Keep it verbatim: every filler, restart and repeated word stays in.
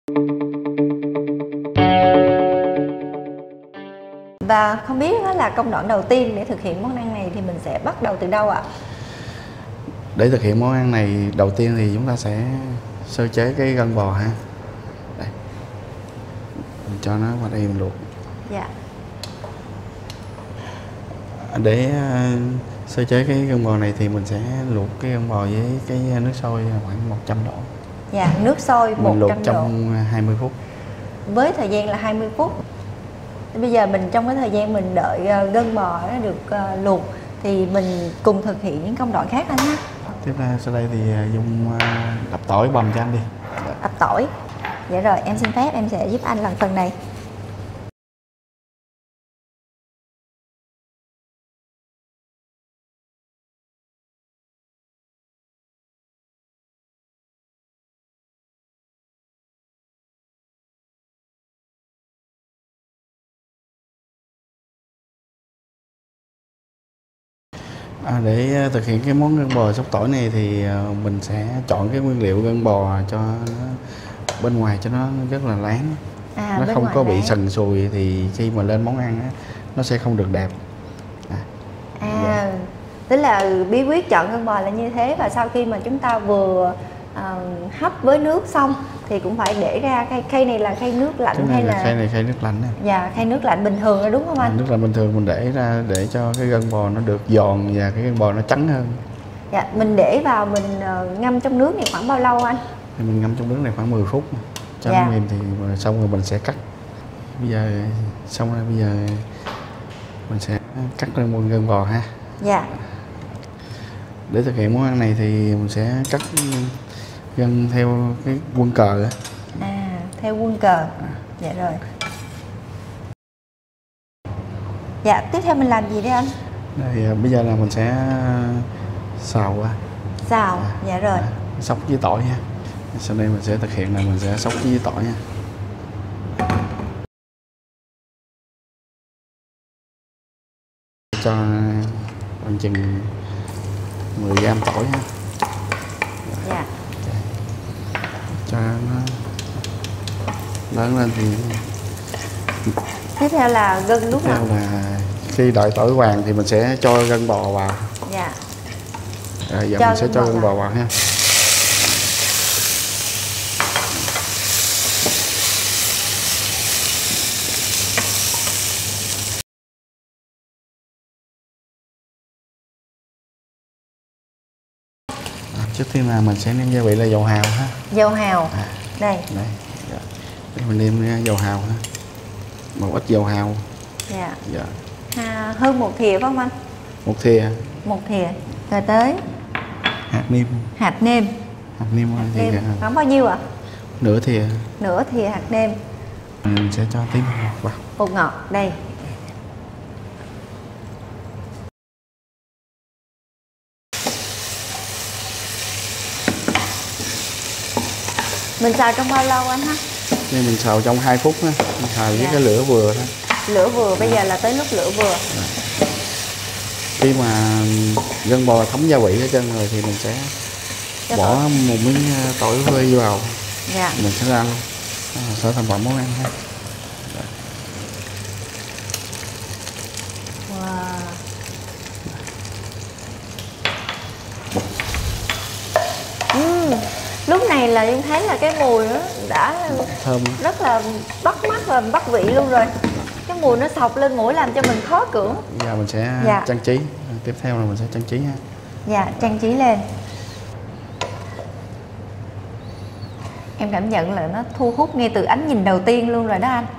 Và không biết là công đoạn đầu tiên để thực hiện món ăn này thì mình sẽ bắt đầu từ đâu ạ? Để thực hiện món ăn này, đầu tiên thì chúng ta sẽ sơ chế cái gân bò ha. Đây. Mình cho nó vào đây mình luộc. Dạ. Để uh, sơ chế cái gân bò này thì mình sẽ luộc cái gân bò với cái nước sôi khoảng một trăm độ. Dạ, nước sôi một trăm độ. Mình luộc trong hai mươi phút. Với thời gian là hai mươi phút. Bây giờ mình trong cái thời gian mình đợi uh, gân bò nó được uh, luộc thì mình cùng thực hiện những công đoạn khác anh ha. Tiếp theo sau đây thì dùng uh, đập tỏi bằm cho anh đi. Đập tỏi. Dạ rồi, em xin phép em sẽ giúp anh làm phần này. À, để thực hiện cái món gân bò xóc tỏi này thì mình sẽ chọn cái nguyên liệu gân bò cho nó bên ngoài cho nó rất là láng, à, nó không có bị láng. sần sùi thì khi mà lên món ăn á, nó sẽ không được đẹp. À, à dạ. Tức là bí quyết chọn gân bò là như thế, và sau khi mà chúng ta vừa uh, hấp với nước xong thì cũng phải để ra khay, khay này là khay nước lạnh hay là, là khay này khay nước lạnh này. Dạ, khay nước lạnh bình thường rồi đúng không anh? À, nước lạnh bình thường mình để ra để cho cái gân bò nó được giòn và cái gân bò nó trắng hơn. Dạ, mình để vào mình uh, ngâm trong nước này khoảng bao lâu anh? Thì mình ngâm trong nước này khoảng mười phút cho dạ. nó mềm thì xong rồi mình sẽ cắt. Bây giờ xong rồi bây giờ mình sẽ cắt lên một gân bò ha. Dạ. Để thực hiện món ăn này thì mình sẽ cắt gân theo cái quân cờ á. À, theo quân cờ. À. Dạ rồi. Dạ, tiếp theo mình làm gì đây anh? Đây, bây giờ là mình sẽ xào qua. Xào, à, dạ rồi. À, xóc với tỏi nha. Sau đây mình sẽ thực hiện là mình sẽ xóc với tỏi nha. Cho khoảng chừng mười gam tỏi ha. Dạ. Cho nó lớn lên thì tiếp theo là gân đúng không? Tiếp theo là khi đợi tỏi vàng thì mình sẽ cho gân bò vào. Dạ. Rồi giờ cho mình sẽ cho gân bò vào ha. Trước tiên là mình sẽ nêm gia vị là dầu hào ha. Dầu hào. À, đây. Đây. Dạ. Để mình nêm dầu hào ha. Một ít dầu hào. Dạ. Dạ. À, hơn một thìa phải không anh? Một thìa. Một thìa. Rồi tới hạt nêm. Hạt nêm. Hạt nêm thì khoảng bao nhiêu ạ? À? Nửa thìa. Nửa thìa hạt nêm. Mình sẽ cho tí bột ngọt vào. Bột ngọt đây. Mình xào trong bao lâu anh ha? Nên mình xào trong hai phút ha. Mình xào với dạ. cái lửa vừa thôi. Lửa vừa, bây giờ là tới lúc lửa vừa. Dạ. Khi mà gân bò thấm gia vị hết trơn rồi thì mình sẽ cho bỏ tỏi. Một miếng tỏi phơi vào. Dạ. Mình sẽ ra luôn. Sẽ thành phẩm món ăn ha. Dạ. Wow. Uhm. Lúc này là em thấy là cái mùi nó đã thơm, rất là bắt mắt và bắt vị luôn rồi. Cái mùi nó sộc lên mũi làm cho mình khó cưỡng. Bây giờ mình sẽ dạ. trang trí. Tiếp theo là mình sẽ trang trí ha. Dạ, trang trí lên. Em cảm nhận là nó thu hút ngay từ ánh nhìn đầu tiên luôn rồi đó anh.